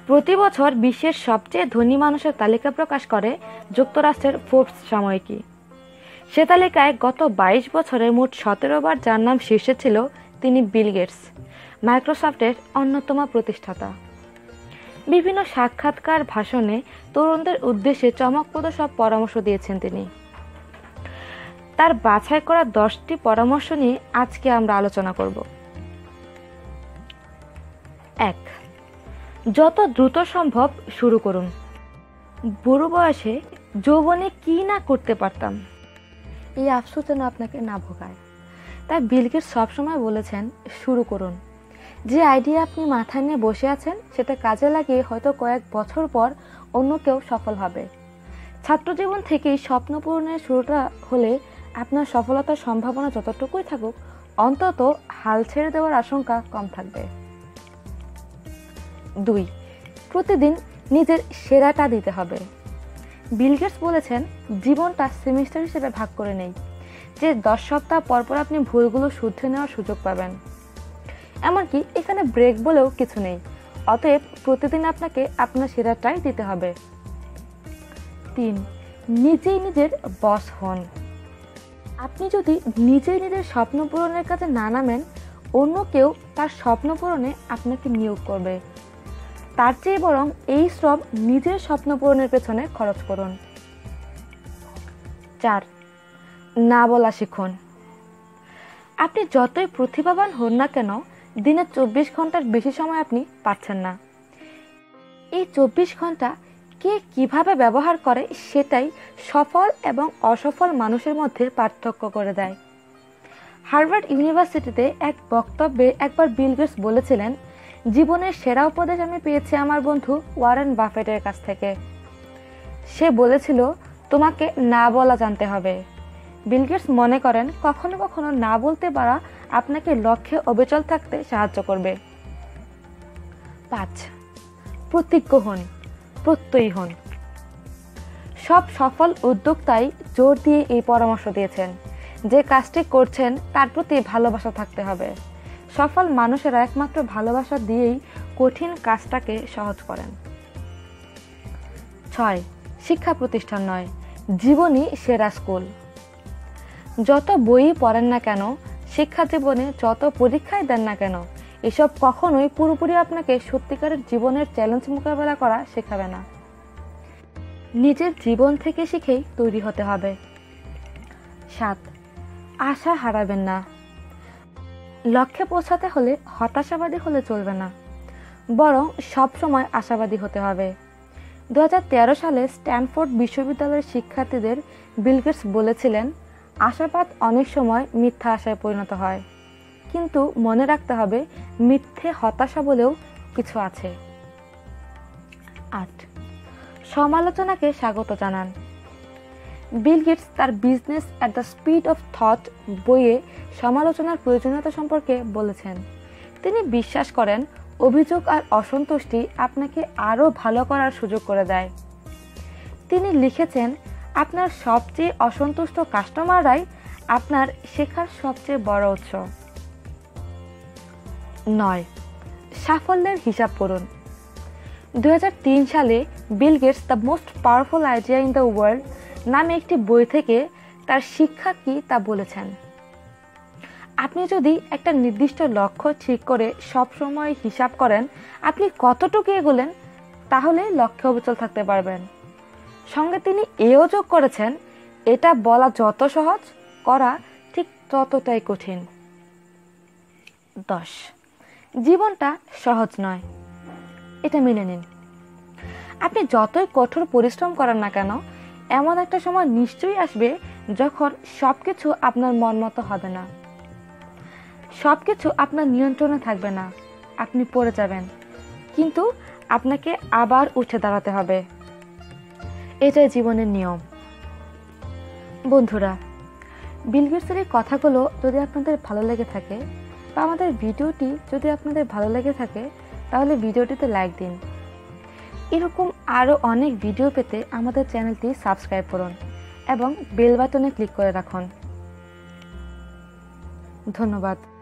প্রতি বছর বিশ্বের সবচেয়ে ধনী মানুষের তালিকা প্রকাশ করে যুক্তরাষ্ট্রের ফোর্বস সাময়িকী। সে তালিকায় গত 22 বছরে মোট 17 বার যার নাম শীর্ষে ছিল তিনি বিল গেটস, মাইক্রোসফটের অন্যতম প্রতিষ্ঠাতা। বিভিন্ন সাক্ষাৎকার, ভাষণে তরুণদের উদ্দেশ্যে চমকপ্রদ সব পরামর্শ দিয়েছেন তিনি। তার বাছাই করা 10টি পরামর্শ নিয়ে আজকে আমরা আলোচনা করব। 1. যত দ্রুত সম্ভব শুরু করুন। বুড়ো বয়সে যৌবনে কি না করতে পারতাম, এই আফসোস যেন আপনাকে না ভোগায়। তাই বিল গেটস সবসময় বলেছেন, শুরু করুন। যে আইডিয়া আপনি মাথায় নিয়ে বসে আছেন সেটা কাজে লাগিয়ে হয়তো কয়েক বছর পর অন্য কেউ সফল হবে। ছাত্রজীবন থেকেই স্বপ্ন পূরণের শুরুটা হলে আপনার সফলতার সম্ভাবনা যতটুকুই থাকুক, অন্তত হাল ছেড়ে দেওয়ার আশঙ্কা কম থাকবে। 2. প্রতিদিন নিজের সেরাটা দিতে হবে। বিল গেটস বলেছেন, জীবনটা সেমিস্টার হিসেবে ভাগ করে নেই, যে 10 সপ্তাহ পরপর আপনি ভুলগুলো শুধরে নেওয়ার সুযোগ পাবেন। এমনকি এখানে ব্রেক বলেও কিছু নেই। অতএব প্রতিদিন আপনাকে আপনার সেরাটাই দিতে হবে। 3. নিজেই নিজের বস হন। আপনি যদি নিজেই নিজের স্বপ্ন পূরণের কাজে না নামেন, অন্য কেউ তার স্বপ্ন পূরণে আপনাকে নিয়োগ করবে। তার চেয়ে বরং এই শ্রম নিজের স্বপ্ন পূরণের পেছনে খরচ করুন। 4. না বলা শিখুন। আপনি যতই প্রতিভাবান হন না কেন, দিনে 24 ঘন্টার বেশি সময় আপনি পাচ্ছেন না। এই 24 ঘন্টা কে কিভাবে ব্যবহার করে সেটাই সফল এবং অসফল মানুষের মধ্যে পার্থক্য করে দেয়। হার্ভার্ড ইউনিভার্সিটিতে এক বক্তব্যে একবার বিল গেটস বলেছিলেন, জীবনের সেরা উপদেশ আমি পেয়েছি আমার বন্ধু ওয়ারেন বাফেটের কাছ থেকে। সে বলেছিল, তোমাকে না বলা জানতে হবে। বিল গেটস মনে করেন, কখনো কখনো না বলতে পারা আপনাকে লক্ষ্যে অবিচল থাকতে সাহায্য করবে। 5. প্রতিজ্ঞ হন, প্রত্যয়ী হন। সব সফল উদ্যোক্তাই জোর দিয়ে এই পরামর্শ দিয়েছেন, যে কাজটি করছেন তার প্রতি ভালোবাসা থাকতে হবে। সফল মানুষেরা একমাত্র ভালোবাসা দিয়েই কঠিন কাজটাকে সহজ করেন। 6. শিক্ষা প্রতিষ্ঠান নয়, জীবনই সেরা স্কুল। যত বই পড়েন না কেন, শিক্ষা জীবনে যত পরীক্ষায় দেন না কেন, এসব কখনোই পুরোপুরি আপনাকে সত্যিকারের জীবনের চ্যালেঞ্জ মোকাবেলা করা শেখাবে না। নিজের জীবন থেকে শিখেই তৈরি হতে হবে। 7. আশা হারাবেন না। লক্ষ্যে পৌঁছাতে হলে হতাশাবাদী হলে চলবে না, বরং সবসময় আশাবাদী হতে হবে। 2013 সালে স্ট্যানফোর্ড বিশ্ববিদ্যালয়ের শিক্ষার্থীদের বিল গেটস বলেছিলেন, আশাবাদ অনেক সময় মিথ্যা আশায় পরিণত হয়, কিন্তু মনে রাখতে হবে মিথ্যে হতাশা বলেও কিছু আছে। 8. সমালোচনাকে স্বাগত জানান। বিল গেটস তার business at the speed of thought বইয়ে সমালোচনার প্রয়োজনীয়তা সম্পর্কে বলেছেন। তিনি বিশ্বাস করেন, অভিযোগ আর অসন্তুষ্টি আপনাকে আরও ভালো করার সুযোগ করে দেয়। তিনি লিখেছেন, আপনার সবচেয়ে অসন্তুষ্ট কাস্টমাররাই আপনার শেখার সবচেয়ে বড় উৎস। 9. সাফল্যের হিসাব করুন। 2003 সালে Bill Gates the most powerful idea in the world নামে একটি বই থেকে তার শিক্ষা কি তা বলেছেন। আপনি যদি একটা নির্দিষ্ট লক্ষ্য ঠিক করে সব সময় হিসাব করেন আপনি কতটুকু এগোলেন, তাহলে লক্ষ্যে অবিচল থাকতে পারবেন। সঙ্গে তিনি এও যোগ করেছেন, এটা বলা যত সহজ, করা ঠিক ততটাই কঠিন। 10. জীবনটা সহজ নয়, এটা মেনে নিন। আপনি যতই কঠোর পরিশ্রম করেন না কেন, এমন একটা সময় নিশ্চয়ই আসবে যখন সবকিছু আপনার মন মতো হবে না, সবকিছু আপনার নিয়ন্ত্রণে থাকবে না। আপনি পড়ে যাবেন, কিন্তু আপনাকে আবার উঠে দাঁড়াতে হবে। এটাই জীবনের নিয়ম। বন্ধুরা, বিল গেটসের এই কথাগুলো যদি আপনাদের ভালো লেগে থাকে বা আমাদের ভিডিওটি যদি আপনাদের ভালো লেগে থাকে, তাহলে ভিডিওটিতে লাইক দিন। এরকম আরও অনেক ভিডিও পেতে আমাদের চ্যানেলটি সাবস্ক্রাইব করুন এবং বেল বাটনে ক্লিক করে রাখুন। ধন্যবাদ।